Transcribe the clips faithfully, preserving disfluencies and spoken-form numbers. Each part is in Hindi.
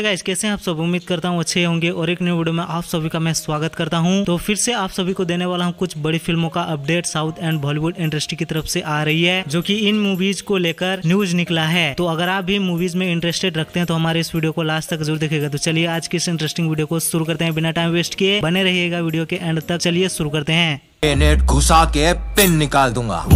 गाइस, कैसे हैं आप सब। उम्मीद करता हूँ अच्छे होंगे और एक न्यू वीडियो में आप सभी का मैं स्वागत करता हूँ। तो फिर से आप सभी को देने वाला हूँ कुछ बड़ी फिल्मों का update south and Bollywood industry की तरफ से आ रही है, जो कि इन मूवीज को लेकर न्यूज निकला है। तो अगर आप भी मूवीज में इंटरेस्टेड रखते हैं तो हमारे इस वीडियो को लास्ट तक जरूर देखेगा। तो चलिए आज की इस इंटरेस्टिंग वीडियो को शुरू करते हैं बिना टाइम वेस्ट किए। बने रहिएगा वीडियो के एंड तक। चलिए शुरू करते हैं। नेट घुसा के पिन निकाल दूंगा।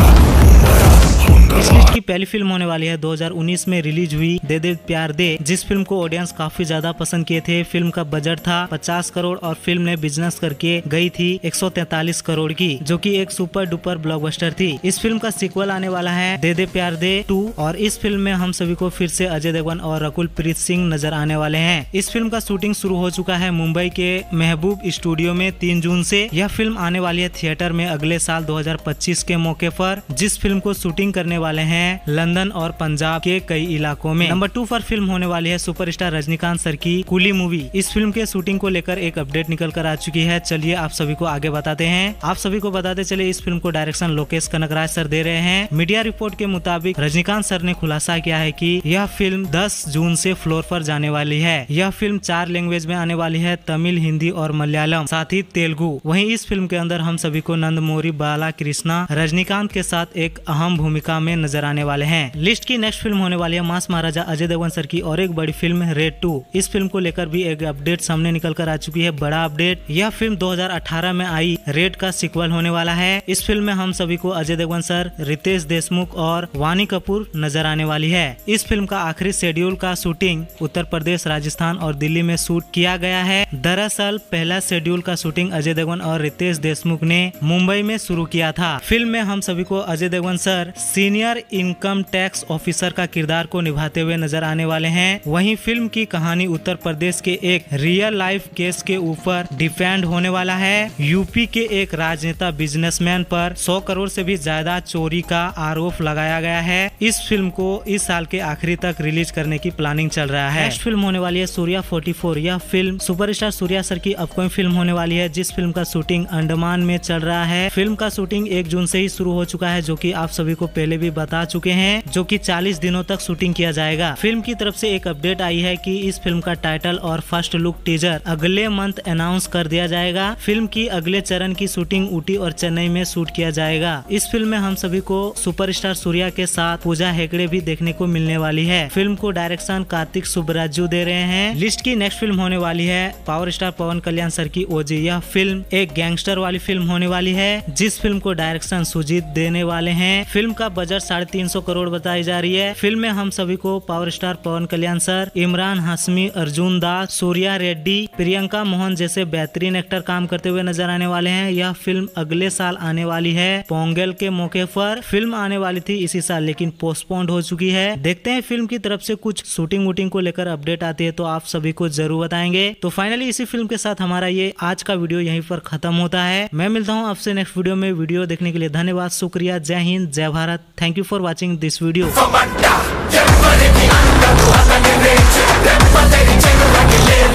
इस लिस्ट की पहली फिल्म होने वाली है दो हज़ार उन्नीस में रिलीज हुई दे दे प्यार दे, जिस फिल्म को ऑडियंस काफी ज्यादा पसंद किए थे। फिल्म का बजट था पचास करोड़ और फिल्म ने बिजनेस करके गई थी एक सौ तैंतालीस करोड़ की, जो कि एक सुपर डुपर ब्लॉकबस्टर थी। इस फिल्म का सीक्वल आने वाला है दे दे प्यार दे टू, और इस फिल्म में हम सभी को फिर से अजय देवगन और रकुल प्रीत सिंह नजर आने वाले हैं। इस फिल्म का शूटिंग शुरू हो चुका है मुंबई के महबूब स्टूडियो में तीन जून से। यह फिल्म आने वाली है थिएटर में अगले साल दो हज़ार पच्चीस के मौके पर, जिस फिल्म को शूटिंग करने वाले हैं लंदन और पंजाब के कई इलाकों में। नंबर टू पर फिल्म होने वाली है सुपरस्टार रजनीकांत सर की कूली मूवी। इस फिल्म के शूटिंग को लेकर एक अपडेट निकल कर आ चुकी है। चलिए आप सभी को आगे बताते हैं। आप सभी को बताते चले इस फिल्म को डायरेक्शन लोकेश कनगराज सर दे रहे हैं। मीडिया रिपोर्ट के मुताबिक रजनीकांत सर ने खुलासा किया है कि यह फिल्म दस जून से फ्लोर पर जाने वाली है। यह फिल्म चार लैंग्वेज में आने वाली है, तमिल, हिंदी और मलयालम, साथ ही तेलुगु। वहीं इस फिल्म के अंदर हम सभी को नंदमूरी बाला कृष्णा रजनीकांत के साथ एक अहम भूमिका में नजर आने वाले हैं। लिस्ट की नेक्स्ट फिल्म होने वाली है मास महाराजा अजय देवगन सर की और एक बड़ी फिल्म रेड टू। इस फिल्म को लेकर भी एक अपडेट सामने निकल कर आ चुकी है, बड़ा अपडेट। यह फिल्म दो हज़ार अठारह में आई रेड का सीक्वल होने वाला है। इस फिल्म में हम सभी को अजय देवगन सर, रितेश देशमुख और वानी कपूर नजर आने वाली है। इस फिल्म का आखिरी शेड्यूल का शूटिंग उत्तर प्रदेश, राजस्थान और दिल्ली में शूट किया गया है। दरअसल पहला शेड्यूल का शूटिंग अजय देवगन और रितेश देशमुख ने मुंबई में शुरू किया था। फिल्म में हम सभी को Ajay Devgn sir senior income tax officer का किरदार को निभाते हुए नजर आने वाले हैं। वहीं फिल्म की कहानी उत्तर प्रदेश के एक रियल लाइफ केस के ऊपर डिपेंड होने वाला है। यूपी के एक राजनेता बिजनेसमैन पर सौ करोड़ से भी ज्यादा चोरी का आरोप लगाया गया है। इस फिल्म को इस साल के आखिरी तक रिलीज करने की प्लानिंग चल रहा है। नेक्स्ट फिल्म होने वाली है सूर्या चौवालीस। यह फिल्म सुपरस्टार सूर्या सर की अपकमिंग फिल्म होने वाली है, जिस फिल्म का शूटिंग अंडमान में चल रहा है। फिल्म का शूटिंग एक जून से ही शुरू हो चुका है, जो कि आप सभी को पहले भी बता चुके हैं, जो कि चालीस दिनों तक शूटिंग किया जाएगा। फिल्म की तरफ से एक अपडेट आई है कि इस फिल्म का टाइटल और फर्स्ट लुक टीजर अगले मंथ अनाउंस कर दिया जाएगा। फिल्म की अगले चरण की शूटिंग ऊटी और चेन्नई में शूट किया जाएगा। इस फिल्म में हम सभी को सुपरस्टार सूर्या के साथ पूजा हेगड़े भी देखने को मिलने वाली है। फिल्म को डायरेक्शन कार्तिक सुब्राजू दे रहे हैं। लिस्ट की नेक्स्ट फिल्म होने वाली है power star Pawan Kalyan sir की ओजी। यह फिल्म एक गैंगस्टर वाली फिल्म होने वाली है, जिस फिल्म को डायरेक्शन सुजीत देने वाले हैं। फिल्म का बजट साढ़े तीन सौ करोड़ बताई जा रही है। फिल्म में हम सभी को power star Pawan Kalyan sir, Imran Hashmi, Arjun Das, Surya Reddy, Priyanka Mohan जैसे बेहतरीन एक्टर काम करते हुए नजर आने वाले हैं। यह फिल्म अगले साल आने वाली है पोंगल के मौके पर। फिल्म आने वाली थी इसी साल, लेकिन पोस्टपोन्ड हो चुकी है। देखते हैं फिल्म की तरफ से कुछ शूटिंग वूटिंग को लेकर अपडेट आती है तो आप सभी को जरूर बताएंगे। तो फाइनली इसी फिल्म के साथ हमारा ये आज का वीडियो यहीं पर खत्म होता है। मैं मिलता हूँ आपसे नेक्स्ट वीडियो में। वीडियो देखने के लिए धन्यवाद, शुक्रिया, जय हिंद, जय Bharat. Thank you for watching this video.